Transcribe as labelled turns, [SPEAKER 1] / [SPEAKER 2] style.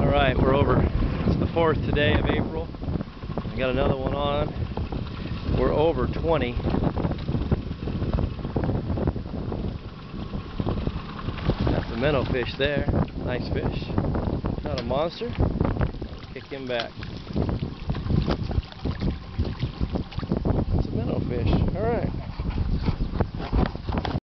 [SPEAKER 1] Alright, we're over. It's the 4th today of April. We got another one on. We're over 20. That's a minnow fish there. Nice fish. Not a monster. Kick him back.